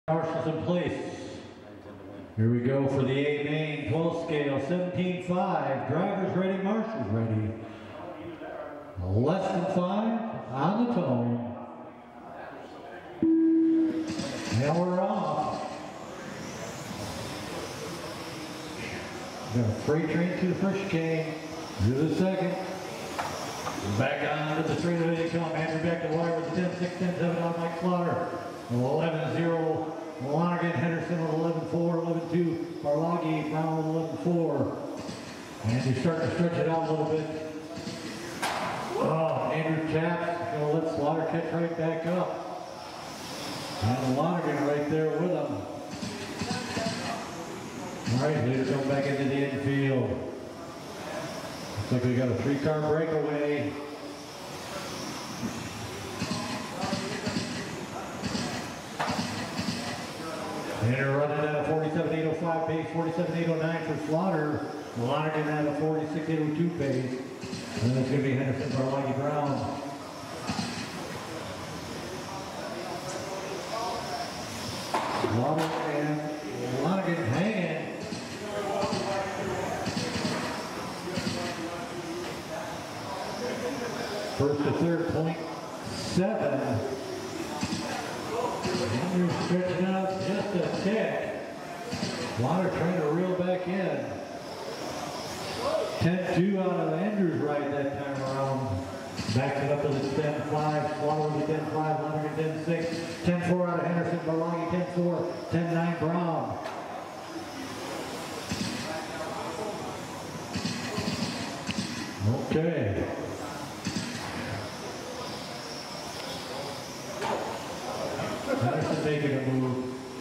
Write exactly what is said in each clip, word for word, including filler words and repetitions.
Marshals in place. Here we go for the A main twelve scale, seventeen five. Drivers ready, marshals ready. Less than five on the tone. Now we're off. Got a freight train to the first chicane, to the second. Back on to the straightaway they come. Andrew back to the wire with the ten six, ten seven on Mike Slaughter. eleven zero. Lonergan, Henderson with eleven four, eleven two, Barlagi, Brown with eleven four. And you're starting to stretch it out a little bit. Oh, Andrew Chaps going to let Slaughter catch right back up. And Lonergan right there with him. All right, leader going back into the infield. Looks like we got a three-car breakaway. And they're running at a forty-seven eight oh five pace, forty-seven eight oh nine for Slaughter. Lonergan at a forty-six eight oh two pace. And then it's going to be Henderson, Barlagi, Brown. Slaughter and Lonergan hanging. First to third, point seven. Andrew stretching out just a tick. Slaughter trying to reel back in. ten two out of Andrew's right that time around. Backs it up to the ten five. Slaughter with the ten five. Lonergan ten six. ten four out of Henderson. Barlagi ten four. ten nine Brown. Okay. Henderson making a move.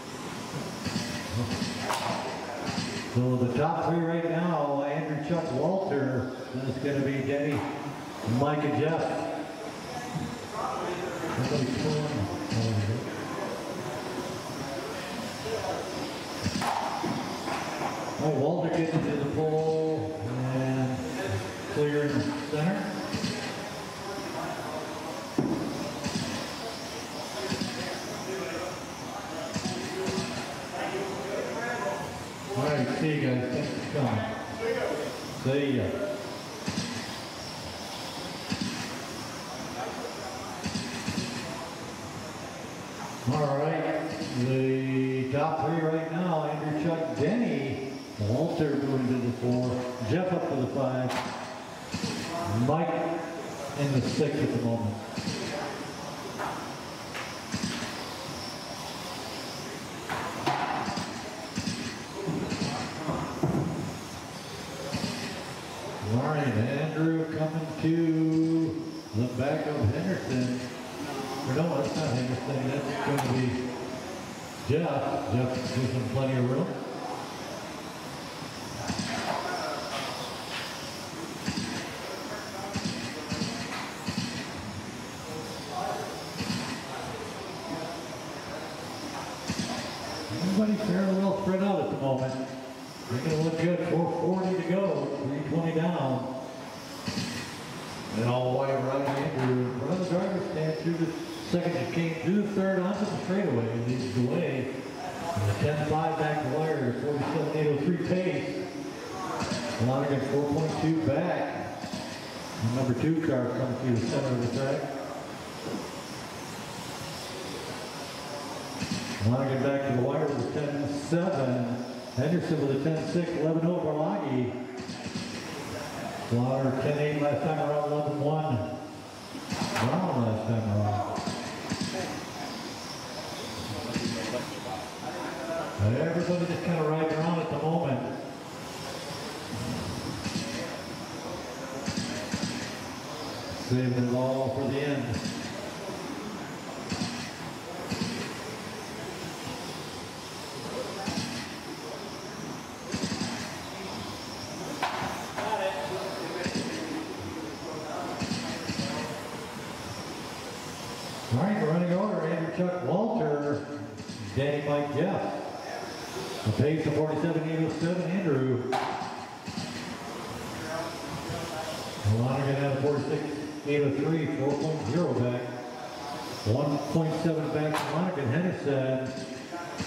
So the top three right now, Andrew, Chuck, Walter. Then it's going to be Denny, Mike, and Jeff. Oh, Walter getting to the pole and clear in the center. All right, see you guys. Thanks for coming. See ya. All right, the top three right now, Andrew, Chuck, Denny, Walter moving to the four, Jeff up to the five, Mike in the six at the moment. All right, Andrew coming to the back of Henderson. Or no, that's not Henderson. That's going to be Jeff. Jeff gives him plenty of room. Everybody's fairly well spread out at the moment. They're going to look good. four forty to go. three twenty down. And all white right Andrew. Run the driver's stand through the second chicane, through the third, onto the straightaway. Leads the way. And the ten five back to wire. forty-seven eight oh three pace. Lonergan four point two back. The number two car coming through the center of the track. Lonergan back to the wire with a ten seven. Henderson with a ten six, eleven oh Barlagi. Slaughter ten eight last time around, eleven one. Brown last time around. Everybody just kind of riding around at the moment. Saving it all for the end. All right, running order, Andrew, Chuck, Walter, Danny, Mike, Jeff. The pace of forty-seven eight oh seven, Andrew. Lonergan at a forty-six eight oh three, four point oh back. one point seven back to Lonergan. Henderson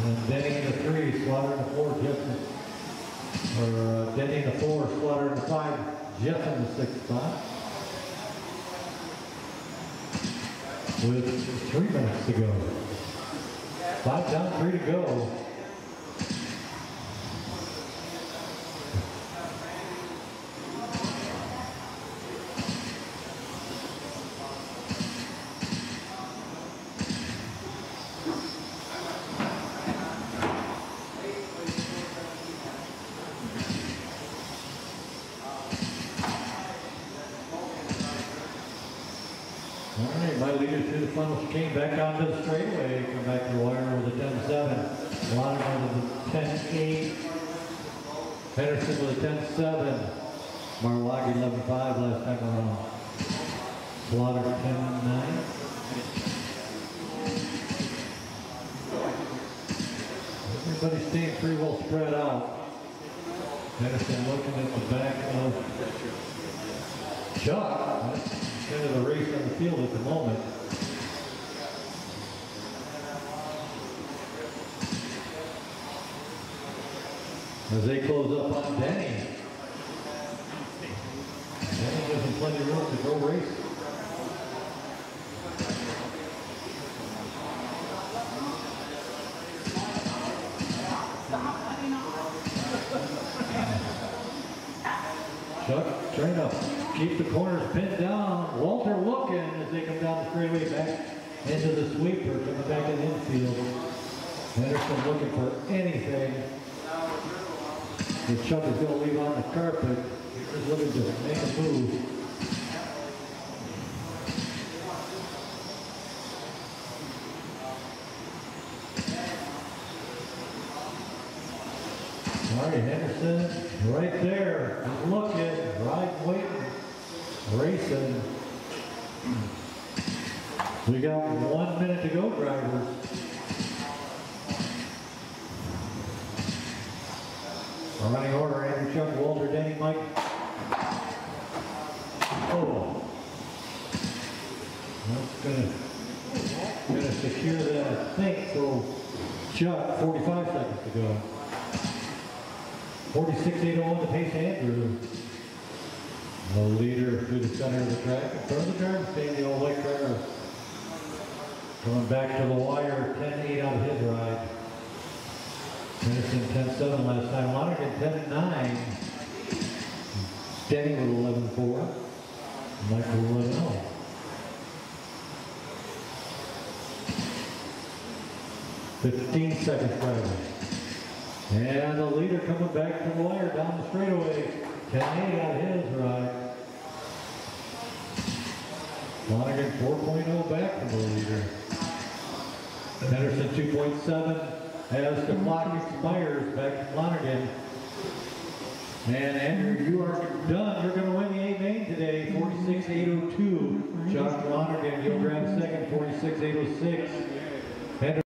And Denny in the three, Slaughter in the four, Jeff. Or uh, Denny in the four, Slaughter in the five, Jeff in the sixth spot. With three minutes to go. Five down, three to go. All right, my leader through the funnel chicane back onto the straightaway. Come back to the wire with a ten seven. Loniger with a ten eight. Henderson with a ten seven. Marlagi eleven five last time around. Slaughter ten nine. Everybody staying pretty well spread out. Henderson looking at the back of Chuck. That's kind of the race on the field at the moment. As they close up on Denny. Denny gives him plenty of room to go race. Chuck trying to keep the corners pinned down. Walter looking as they come down the straightaway back into the sweeper, coming back in the infield. Henderson looking for anything that Chuck is going to leave on the carpet. He's looking to make a move. All right, Henderson right there. He's looking, right, waiting, racing. We got one minute to go, drivers. Our running order, Andrew, Chuck, Walter, Denny, Mike. Oh. That's gonna, gonna secure that, I think, so Chuck, forty-five seconds to go. forty-six eight oh one to pace Andrew. The leader through the center of the track. In front of the driver, staying the old white car. Going back to the wire, ten eight on his ride. Henderson ten seven last time. Lonergan ten nine. Denny with eleven four. Michael eleven oh. fifteen seconds driving. And the leader coming back to the wire down the straightaway. ten eight on his ride. Lonergan four point oh back from the leader. Henderson two point seven as the clock expires back to Lonergan. And Andrew, you are done. You're going to win the eight main today, forty-six eight oh two. Chuck Lonergan, you'll grab second, forty-six eight oh six.